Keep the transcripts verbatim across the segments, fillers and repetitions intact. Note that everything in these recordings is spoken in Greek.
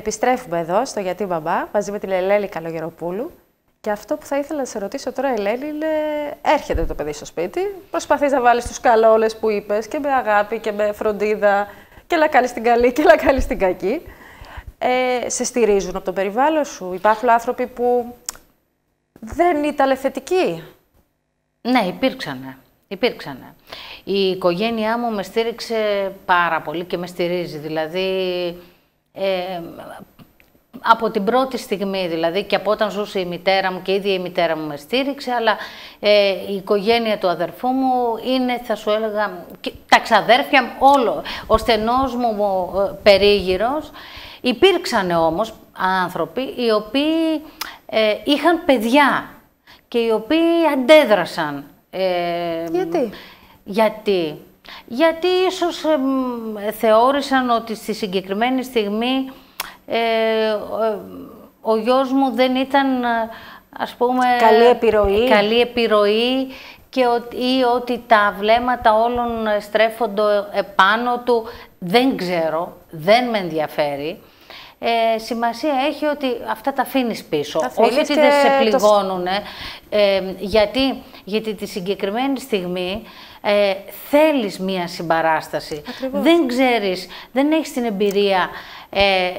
επιστρέφουμε εδώ στο Γιατί Μπαμπά, μαζί με την Ελένη Καλογεροπούλου. Και αυτό που θα ήθελα να σε ρωτήσω τώρα, Ελένη, είναι έρχεται το παιδί στο σπίτι, προσπαθείς να βάλεις τους καλόλες που είπες και με αγάπη και με φροντίδα και να κάνεις την καλή και να κάνεις την κακή. Ε, σε στηρίζουν από το περιβάλλον σου? Υπάρχουν άνθρωποι που δεν ήταν θετικοί? Ναι, υπήρξανε. Υπήρξανε. Η οικογένειά μου με στήριξε πάρα πολύ και με στηρίζει. Δηλαδή, ε, από την πρώτη στιγμή, δηλαδή, και από όταν ζούσε η μητέρα μου και η ίδια η μητέρα μου με στήριξε, αλλά ε, η οικογένεια του αδερφού μου είναι, θα σου έλεγα, και τα ξαδέρφια μου, όλο, ο στενός μου ε, περίγυρος. Υπήρξαν όμως άνθρωποι οι οποίοι ε, είχαν παιδιά και οι οποίοι αντέδρασαν. Ε, Γιατί? Γιατί? Γιατί ίσως ε, θεώρησαν ότι στη συγκεκριμένη στιγμή ε, ο, ο γιος μου δεν ήταν, ας πούμε, καλή επιρροή, καλή επιρροή και ότι, ή ότι τα βλέμματα όλων στρέφονται επάνω του. Δεν ξέρω, δεν με ενδιαφέρει. Ε, σημασία έχει ότι αυτά τα αφήνεις πίσω, όχι ότι δεν σε πληγώνουν, το... ε, γιατί, γιατί τη συγκεκριμένη στιγμή ε, θέλεις μία συμπαράσταση. Ακριβώς. Δεν ξέρεις, δεν έχεις την εμπειρία ε,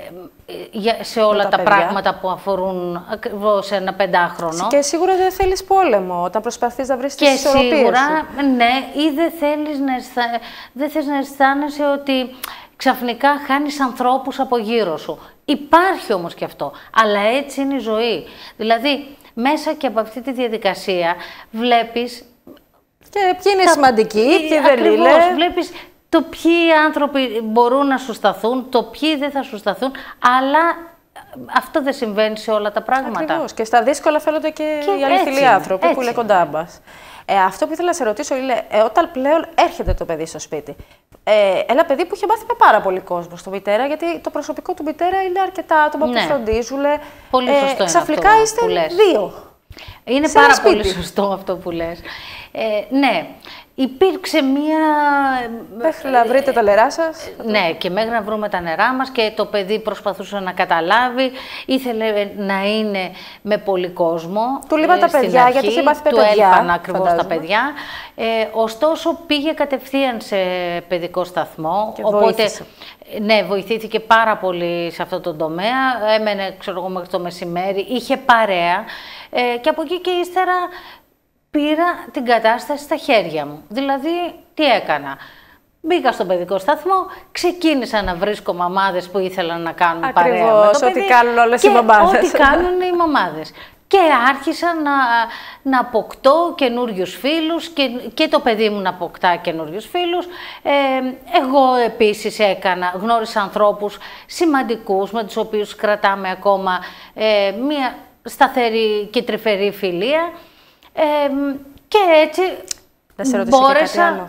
σε όλα τα, τα πράγματα που αφορούν ακριβώς ένα πεντάχρονο. Και σίγουρα δεν θέλεις πόλεμο όταν προσπαθείς να βρεις τις ισορροπίες σου. Και σίγουρα, ναι, ή δεν θέλεις να, αισθα... δεν θες να αισθάνεσαι ότι ξαφνικά χάνεις ανθρώπους από γύρω σου. Υπάρχει όμως και αυτό, αλλά έτσι είναι η ζωή. Δηλαδή, μέσα και από αυτή τη διαδικασία βλέπεις... Και ποιοι είναι τα... σημαντικοί, ποιοι δεν είναι. Βλέπεις το ποιοι άνθρωποι μπορούν να σου σταθούν, το ποιοι δεν θα σου σταθούν, αλλά αυτό δεν συμβαίνει σε όλα τα πράγματα. Ακριβώς. Και στα δύσκολα φαίνονται και, και οι αληθινοί άνθρωποι έτσι που είναι κοντά μας. Ε, αυτό που ήθελα να σε ρωτήσω είναι, ε, όταν πλέον έρχεται το παιδί στο σπίτι, ε, ένα παιδί που είχε μάθει με πάρα πολύ κόσμο στο μητέρα, γιατί το προσωπικό του μητέρα είναι αρκετά άτομα ναι. που φροντίζουν. Πολύ σωστό ε, είναι ξαφνικά αυτό είστε που λες. δύο. Είναι σε πάρα πολύ σωστό αυτό που λες. Ε, ναι, υπήρξε μία... Μέχρι να βρείτε τα νερά σας. Ναι, και μέχρι να βρούμε τα νερά μας και το παιδί προσπαθούσε να καταλάβει, ήθελε να είναι με πολύ κόσμο. Του λείπαν τα παιδιά, αρχή, γιατί είχε μάθει με του παιδιά. έλειπαν ακριβώς τα παιδιά. Ε, ωστόσο πήγε κατευθείαν σε παιδικό σταθμό, και οπότε βοήθησε. Ναι, βοηθήθηκε πάρα πολύ σε αυτό το τομέα, έμενε ξέρω εγώ μέχρι το μεσημέρι, είχε παρέα ε, και από εκεί και ύστερα πήρα την κατάσταση στα χέρια μου. Δηλαδή, τι έκανα? Μπήκα στον παιδικό σταθμό, ξεκίνησα να βρίσκω μαμάδες που ήθελαν να κάνουν ακριβώς, παρέα με το παιδί. ό,τι κάνουν όλες οι μαμάδες. Ό,τι κάνουν οι μαμάδες. Και άρχισα να, να αποκτώ καινούριους φίλους και, και το παιδί μου να αποκτά καινούριους φίλους. Ε, εγώ επίσης έκανα, γνώρισα ανθρώπους σημαντικούς με τους οποίους κρατάμε ακόμα ε, μια σταθερή και τρυφερή φιλία. Ε, και έτσι να σε ρωτήσω μπόρεσα... και κάτι άλλο.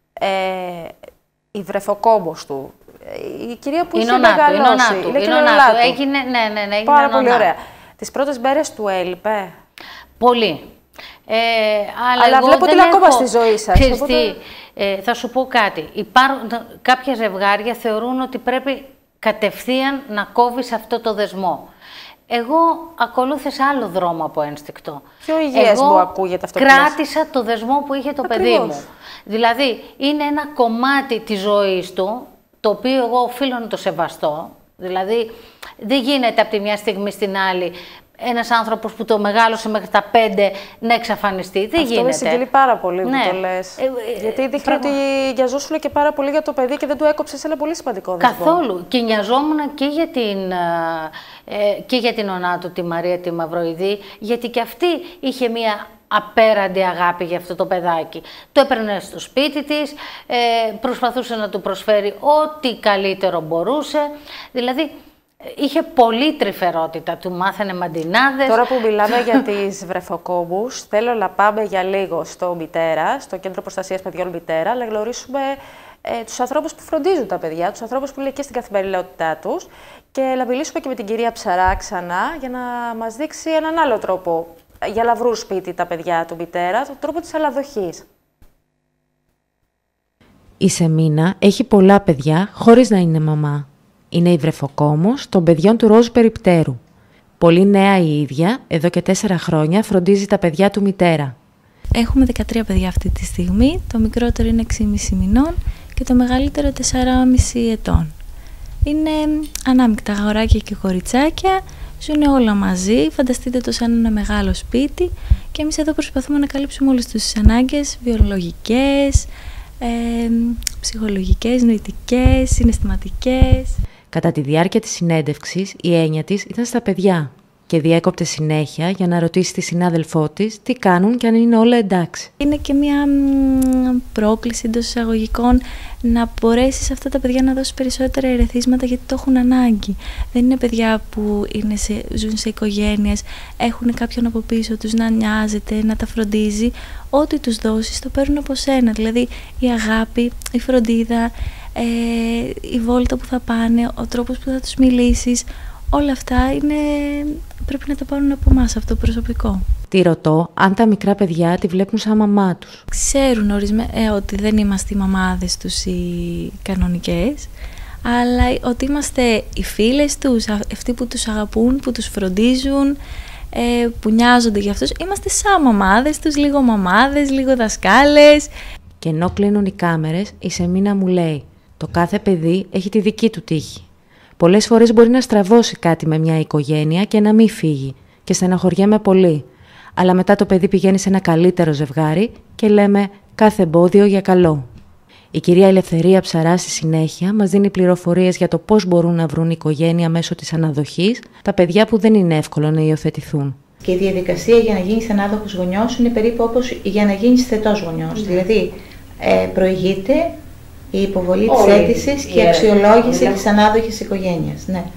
Ε, η βρεφοκόμπος του, η κυρία που η είχε νονά μεγαλώσει, του, είναι η και νονά νονά του. του. Έγινε, ναι, ναι, ναι, έγινε πάρα νονά. πολύ ωραία. Τις πρώτες μέρες του έλειπε? Πολύ. Ε, αλλά αλλά εγώ βλέπω δεν ότι είναι ακόμα έχω... στη ζωή σας. Ξέρεις οπότε... τι, ε, θα σου πω κάτι. Υπάρχουν, κάποια ζευγάρια θεωρούν ότι πρέπει κατευθείαν να κόβεις αυτό το δεσμό. Εγώ ακολούθησα άλλο δρόμο από ένστικτο. Πιο υγιές μου ακούγεται αυτό. Κράτησα που το δεσμό που είχε το ακριβώς. παιδί μου. Δηλαδή, είναι ένα κομμάτι της ζωής του, το οποίο εγώ οφείλω να το σεβαστώ. Δηλαδή, δεν γίνεται από τη μια στιγμή στην άλλη ένας άνθρωπος που το μεγάλωσε μέχρι τα πέντε να εξαφανιστεί. Δεν αυτό γίνεται. Αυτό με συγκινεί πάρα πολύ ναι. που το λες. Ε, ε, Γιατί δείχνει πράγμα... ότι νοιαζόσουν και πάρα πολύ για το παιδί και δεν του έκοψες ένα πολύ σημαντικό δεσμό. Καθόλου. Και νοιαζόμουν και για την, ε, και για την ονά του, τη Μαρία τη Μαυροειδή, γιατί και αυτή είχε μία απέραντη αγάπη για αυτό το παιδάκι. Το έπαιρνε στο σπίτι της, ε, προσπαθούσε να του προσφέρει ό,τι καλύτερο μπορούσε. Δηλαδή, είχε πολύ τρυφερότητα, του μάθαινε μαντινάδες. Τώρα που μιλάμε για τις βρεφοκόμπους, θέλω να πάμε για λίγο στο Μητέρα, στο Κέντρο Προστασίας Παιδιών Μητέρα, να γνωρίσουμε ε, τους ανθρώπους που φροντίζουν τα παιδιά, τους ανθρώπους που είναι και στην καθημερινότητά τους και να μιλήσουμε και με την κυρία Ψαρά ξανά για να μας δείξει έναν άλλο τρόπο για να βρουν σπίτι τα παιδιά του Μητέρα, τον τρόπο της αλλαδοχής. Η Σεμίνα έχει πολλά παιδιά χωρίς να είναι μαμά. Είναι η βρεφοκόμος των παιδιών του Ροζ Περιπτέρου. Πολύ νέα η ίδια, εδώ και τέσσερα χρόνια φροντίζει τα παιδιά του μητέρα. Έχουμε δεκατρία παιδιά αυτή τη στιγμή, το μικρότερο είναι έξι και μισό μηνών και το μεγαλύτερο τέσσερα και μισό ετών. Είναι ανάμεικτα αγοράκια και κοριτσάκια, ζουν όλα μαζί, φανταστείτε το σαν ένα μεγάλο σπίτι και εμείς εδώ προσπαθούμε να καλύψουμε όλες τις ανάγκες βιολογικές, ε, ψυχολογικές, νοητικές, συναισθηματικές. Κατά τη διάρκεια της συνέντευξης, η έννοια της ήταν στα παιδιά και διέκοπτε συνέχεια για να ρωτήσει τη συνάδελφό της τι κάνουν και αν είναι όλα εντάξει. Είναι και μια μ, πρόκληση εντός εισαγωγικών να μπορέσεις αυτά τα παιδιά να δώσεις περισσότερα ερεθίσματα γιατί το έχουν ανάγκη. Δεν είναι παιδιά που είναι σε, ζουν σε οικογένειες, έχουν κάποιον από πίσω τους να νοιάζεται, να τα φροντίζει. Ό,τι τους δώσεις το παίρνουν από σένα. Δηλαδή η αγάπη, η φροντίδα, ε, η βόλτα που θα πάνε, ο τρόπος που θα τους μιλήσεις. Όλα αυτά είναι, πρέπει να τα πάρουν από εμάς, αυτό προσωπικό. Τη ρωτώ αν τα μικρά παιδιά τη βλέπουν σαν μαμά τους. Ξέρουν ορισμέ, ε, ότι δεν είμαστε οι μαμάδες τους οι κανονικές, αλλά ότι είμαστε οι φίλες τους, αυτοί που τους αγαπούν, που τους φροντίζουν, ε, που νοιάζονται για αυτούς. Είμαστε σαν μαμάδες τους, λίγο μαμάδες, λίγο δασκάλες. Και ενώ κλείνουν οι κάμερες, η Σεμίνα μου λέει: το κάθε παιδί έχει τη δική του τύχη. Πολλές φορές μπορεί να στραβώσει κάτι με μια οικογένεια και να μην φύγει και στεναχωριέμαι πολύ. Αλλά μετά το παιδί πηγαίνει σε ένα καλύτερο ζευγάρι και λέμε κάθε εμπόδιο για καλό. Η κυρία Ελευθερία Ψαρά στη συνέχεια μας δίνει πληροφορίες για το πώς μπορούν να βρουν οικογένεια μέσω της αναδοχής τα παιδιά που δεν είναι εύκολο να υιοθετηθούν. Και η διαδικασία για να γίνεις ανάδοχος γονιός είναι περίπου όπως για να γίνεις θετός γονιός. Mm. Δηλαδή ε, προηγείται η υποβολή της αίτησης και η αξιολόγηση της ανάδοχης οικογένειας. Ναι.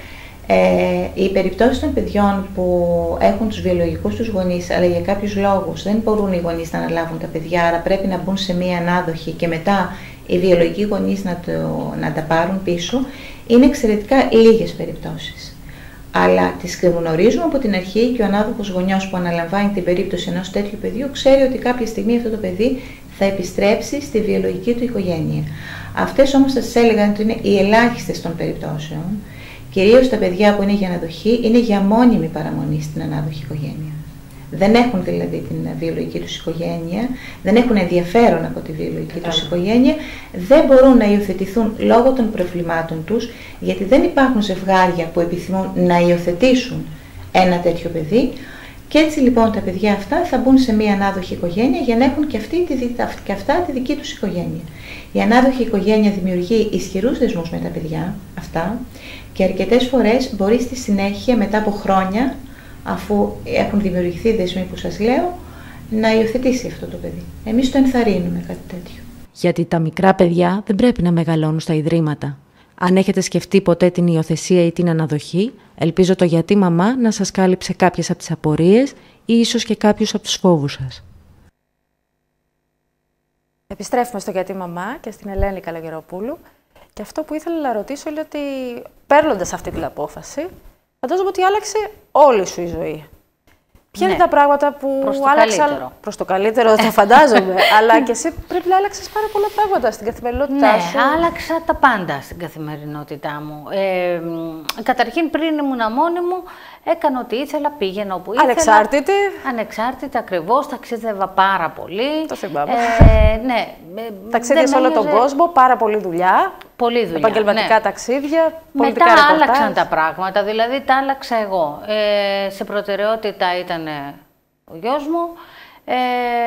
Ε, οι περιπτώσεις των παιδιών που έχουν τους βιολογικούς τους γονείς, αλλά για κάποιους λόγους δεν μπορούν οι γονείς να αναλάβουν τα παιδιά, άρα πρέπει να μπουν σε μία ανάδοχη και μετά οι βιολογικοί γονείς να, το, να τα πάρουν πίσω, είναι εξαιρετικά λίγες περιπτώσεις. Αλλά τις γνωρίζουμε από την αρχή και ο ανάδοχος γονιός που αναλαμβάνει την περίπτωση ενός τέτοιου παιδιού ξέρει ότι κάποια στιγμή αυτό το παιδί θα επιστρέψει στη βιολογική του οικογένεια. Αυτές όμως θα σας έλεγα ότι είναι οι ελάχιστες των περιπτώσεων. Κυρίως τα παιδιά που είναι για αναδοχή είναι για μόνιμη παραμονή στην ανάδοχη οικογένεια. Δεν έχουν δηλαδή την βιολογική τους οικογένεια, δεν έχουν ενδιαφέρον από τη βιολογική τους οικογένεια, δεν μπορούν να υιοθετηθούν λόγω των προβλημάτων τους, γιατί δεν υπάρχουν ζευγάρια που επιθυμούν να υιοθετήσουν ένα τέτοιο παιδί. Και έτσι λοιπόν τα παιδιά αυτά θα μπουν σε μια ανάδοχη οικογένεια για να έχουν και, αυτή, και αυτά τη δική τους οικογένεια. Η ανάδοχη οικογένεια δημιουργεί ισχυρούς δεσμούς με τα παιδιά αυτά και αρκετές φορές μπορεί στη συνέχεια μετά από χρόνια, αφού έχουν δημιουργηθεί δεσμοί που σας λέω, να υιοθετήσει αυτό το παιδί. Εμείς το ενθαρρύνουμε κάτι τέτοιο. Γιατί τα μικρά παιδιά δεν πρέπει να μεγαλώνουν στα ιδρύματα. Αν έχετε σκεφτεί ποτέ την υιοθεσία ή την αναδοχή, ελπίζω το «Γιατί μαμά» να σας κάλυψε κάποιες από τις απορίες ή ίσως και κάποιους από τους φόβους σας. Επιστρέφουμε στο «Γιατί μαμά» και στην Ελένη Καλογεροπούλου. Και αυτό που ήθελα να ρωτήσω είναι ότι παίρνοντας αυτή την απόφαση, φαντάζομαι ότι άλλαξε όλη σου η ζωή. Ποια ναι. είναι τα πράγματα που προς το άλλαξαν. Καλύτερο. Προς το καλύτερο, το φαντάζομαι. Αλλά και εσύ πρέπει να άλλαξες πάρα πολλά πράγματα στην καθημερινότητά ναι, σου. Ναι, άλλαξα τα πάντα στην καθημερινότητά μου. Ε, καταρχήν, πριν ήμουν μόνη μου, έκανα ό,τι ήθελα, πήγαινα όπου ήθελα. Ανεξάρτητη. Ανεξάρτητη, ακριβώς. Ταξίδευα πάρα πολύ. Το θυμάμαι. Ε, ναι, ταξίδια σε όλο τον κόσμο, πάρα πολλή δουλειά. Πολλή δουλειά. Επαγγελματικά ναι. ταξίδια, πολιτικά Μετά ρεπορτάζ. άλλαξαν τα πράγματα, δηλαδή τα άλλαξα εγώ. Ε, σε προτεραιότητα ήταν ο γιος μου ε,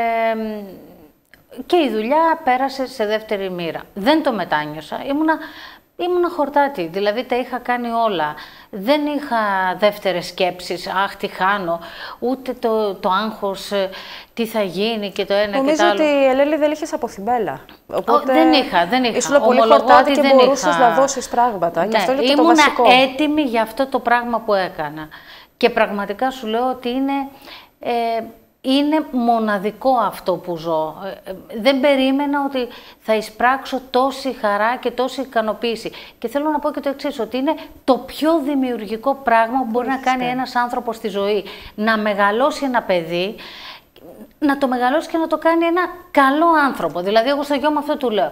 και η δουλειά πέρασε σε δεύτερη μοίρα. Δεν το μετάνιωσα. Ήμουνα, ήμουνα χορτάτη, δηλαδή τα είχα κάνει όλα. Δεν είχα δεύτερες σκέψεις, αχ τι χάνω, ούτε το, το άγχος, τι θα γίνει και το ένα Νομίζω και το άλλο. ότι η Ελένη δεν είχες αποθυμπέλα. Οπότε δεν είχα, δεν είχα. Ήσουν πολύ χορτάτη και μπορούσες είχα... να δώσεις πράγματα. Ναι, και αυτό είναι και ήμουνα το βασικό. έτοιμη για αυτό το πράγμα που έκανα. Και πραγματικά σου λέω ότι είναι... Ε, είναι μοναδικό αυτό που ζω. Δεν περίμενα ότι θα εισπράξω τόση χαρά και τόση ικανοποίηση. Και θέλω να πω και το εξής, ότι είναι το πιο δημιουργικό πράγμα που μπορεί να κάνει ένας άνθρωπος στη ζωή. Να μεγαλώσει ένα παιδί, να το μεγαλώσει και να το κάνει ένα καλό άνθρωπο. Δηλαδή, εγώ στο γιο μου αυτό του λέω.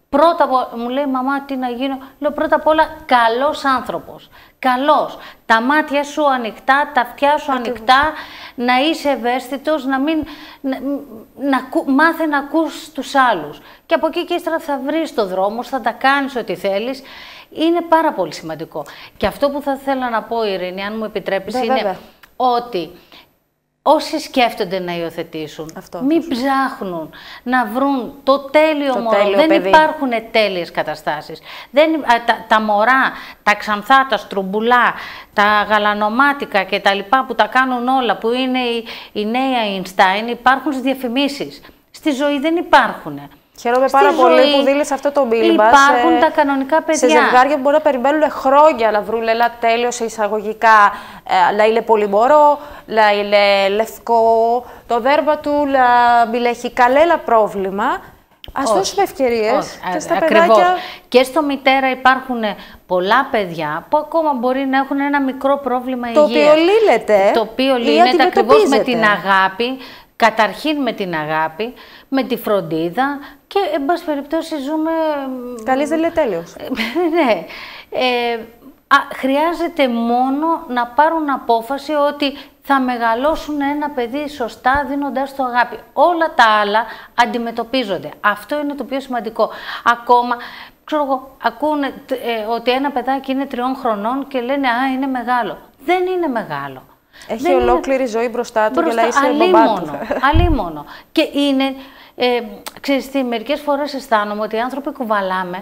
Πρώτα απ' όλα, μου λέει μαμά τι να γίνω, λέω πρώτα απ' όλα καλός άνθρωπος, καλός, τα μάτια σου ανοιχτά, τα αυτιά σου ανοιχτά, να είσαι ευαίσθητος, να μην, να, να, μάθε να ακούς τους άλλους. Και από εκεί και ύστερα θα βρεις το δρόμο, θα τα κάνεις ό,τι θέλεις. Είναι πάρα πολύ σημαντικό. Και αυτό που θα ήθελα να πω, Ειρήνη, αν μου επιτρέπεις, Βε, είναι βέβαια. ότι όσοι σκέφτονται να υιοθετήσουν, αυτό, μην ψάχνουν να βρουν το τέλειο το μωρό. τέλειο Δεν παιδί. υπάρχουν τέλειες καταστάσεις. Δεν, α, τα, τα μωρά, τα ξανθά, τα στρουμπουλά, τα γαλανομάτικα και τα λοιπά που τα κάνουν όλα, που είναι οι, οι νέοι Einstein, υπάρχουν στις διαφημίσεις. Στη ζωή δεν υπάρχουν. Χαίρομαι Στη πάρα πολύ ζωή που δήλες αυτό το μπίλμπα. υπάρχουν σε, τα κανονικά παιδιά. Σε ζευγάρια που μπορεί να περιμένουν χρόνια να βρουν ένα τέλειο σε εισαγωγικά. Ε, να είναι πολύ μωρό, να είναι λευκό, το δέρμα του να μην έχει κανένα πρόβλημα. Ας δώσουμε ευκαιρίες και στα Ακριβώς. παιδάκια. Και στο μητέρα υπάρχουν πολλά παιδιά που ακόμα μπορεί να έχουν ένα μικρό πρόβλημα Το υγείας. οποίο λύνεται. Το οποίο ή λύνεται ακριβώς με την αντιμετωπίζεται. αγάπη, καταρχήν με την αγάπη, με τη φροντίδα και, εν πάση περιπτώσει, ζούμε... Καλής δεν είναι τέλειος. ναι. Ε, α, χρειάζεται μόνο να πάρουν απόφαση ότι θα μεγαλώσουν ένα παιδί σωστά δίνοντάς το αγάπη. Όλα τα άλλα αντιμετωπίζονται. Αυτό είναι το πιο σημαντικό. Ακόμα, ξέρω εγώ, ακούνε ε, ότι ένα παιδάκι είναι τριών χρονών και λένε «Α, είναι μεγάλο». Δεν είναι μεγάλο. Έχει Δεν ολόκληρη είναι... ζωή μπροστά του μπροστά, για να είσαι μπαμπά του. Αλίμονο. Και είναι, ε, ξέρεις τι, μερικές φορές αισθάνομαι ότι οι άνθρωποι κουβαλάμε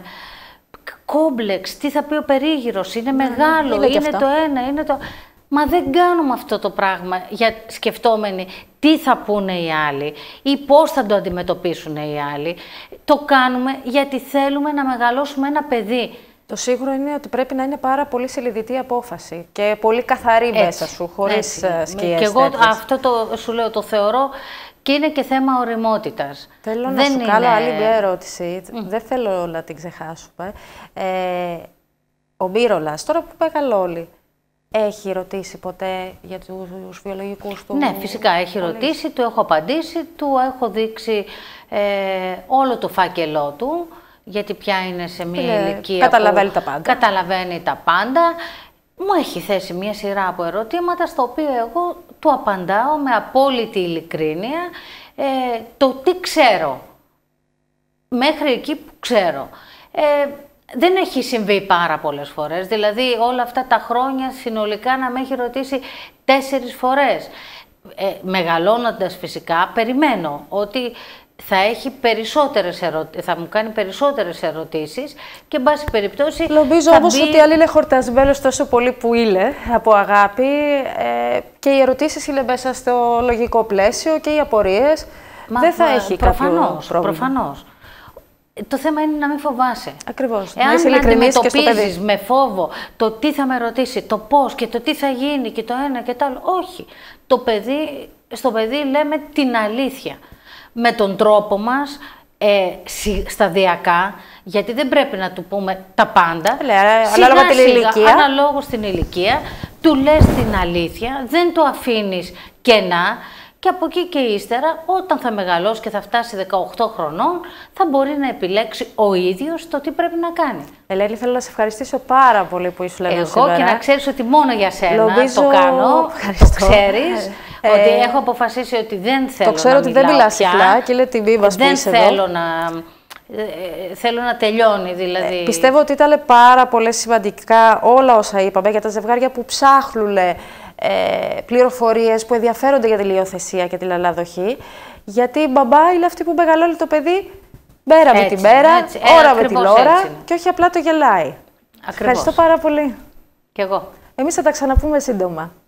κόμπλεξ, τι θα πει ο περίγυρος, είναι μεγάλο, είναι και είναι αυτό. το ένα, είναι το... Μα δεν κάνουμε αυτό το πράγμα για σκεφτόμενοι τι θα πούνε οι άλλοι ή πώς θα το αντιμετωπίσουν οι άλλοι. Το κάνουμε γιατί θέλουμε να μεγαλώσουμε ένα παιδί. Το σίγουρο είναι ότι πρέπει να είναι πάρα πολύ συνειδητή απόφαση και πολύ καθαρή Έτσι, μέσα σου, χωρίς έτσι. σκιές Και εγώ τέτοιες. αυτό το, σου λέω, το θεωρώ και είναι και θέμα ωριμότητας. Θέλω να Δεν σου είναι... κάνω άλλη μια ερώτηση. Mm. Δεν θέλω να την ξεχάσουμε. Ε, ο Μπύρολας, τώρα που μεγαλώνει, έχει ρωτήσει ποτέ για τους βιολογικούς του? Ναι, φυσικά έχει ρωτήσει, του έχω απαντήσει, του έχω δείξει ε, όλο το φάκελό του, γιατί πια είναι σε μια είναι, ηλικία καταλαβαίνει που τα πάντα. καταλαβαίνει τα πάντα. Μου έχει θέσει μια σειρά από ερωτήματα, στα οποία εγώ του απαντάω με απόλυτη ειλικρίνεια ε, το τι ξέρω, μέχρι εκεί που ξέρω. Ε, Δεν έχει συμβεί πάρα πολλές φορές, δηλαδή όλα αυτά τα χρόνια συνολικά να με έχει ρωτήσει τέσσερις φορές. Ε, μεγαλώνοντας φυσικά, περιμένω ότι θα, έχει περισσότερες ερω... θα μου κάνει περισσότερες ερωτήσεις και, εν πάση περιπτώσει, Νομίζω θα όμως μπει... ότι αν είναι χορτασμένος τόσο πολύ που είναι από αγάπη ε, και οι ερωτήσεις είναι μέσα στο λογικό πλαίσιο και οι απορίες, Μα, δεν θα μα, έχει προφανώς, κάποιο πρόβλημα. Προφανώς. Το θέμα είναι να μην φοβάσαι. Ακριβώς. Εάν να είσαι ειλικρινής και στο παιδί. αντιμετωπίζεις με φόβο το τι θα με ρωτήσει, το πώς και το τι θα γίνει και το ένα και το άλλο, όχι. Το παιδί, στο παιδί λέμε την αλήθεια. Με τον τρόπο μας, ε, σταδιακά, γιατί δεν πρέπει να του πούμε τα πάντα. Λέ, ανάλογα την ηλικία. Αναλόγως την ηλικία, του λες την αλήθεια, δεν το αφήνεις κενά. Και από εκεί και ύστερα, όταν θα μεγαλώσει και θα φτάσει δεκαοκτώ χρονών, θα μπορεί να επιλέξει ο ίδιος το τι πρέπει να κάνει. Ελένη, θέλω να σε ευχαριστήσω πάρα πολύ που ήσουν εδώ σήμερα. Εγώ, και να ξέρεις ότι μόνο για σένα Νομίζω... το κάνω, Ευχαριστώ. το ξέρεις, ε, ότι έχω αποφασίσει ότι δεν θέλω το ξέρω να ότι δεν μιλάς συχνά και είναι τιμή μας που δεν είσαι θέλω εδώ. να... Ε, θέλω να τελειώνει, δηλαδή. Ε, πιστεύω ότι ήταν πάρα πολύ σημαντικά όλα όσα είπαμε για τα ζευγάρια που ψάχνουν ε, πληροφορίες, που ενδιαφέρονται για τη λιοθεσία και τη λαλαδοχή. Γιατί η μπαμπά είναι αυτή που μεγαλώνει το παιδί μέρα με τη μέρα, έτσι, ε, ώρα με την ώρα και όχι απλά το γελάει. Ακριβώς. Ευχαριστώ πάρα πολύ. Κι εγώ. Εμείς θα τα ξαναπούμε σύντομα.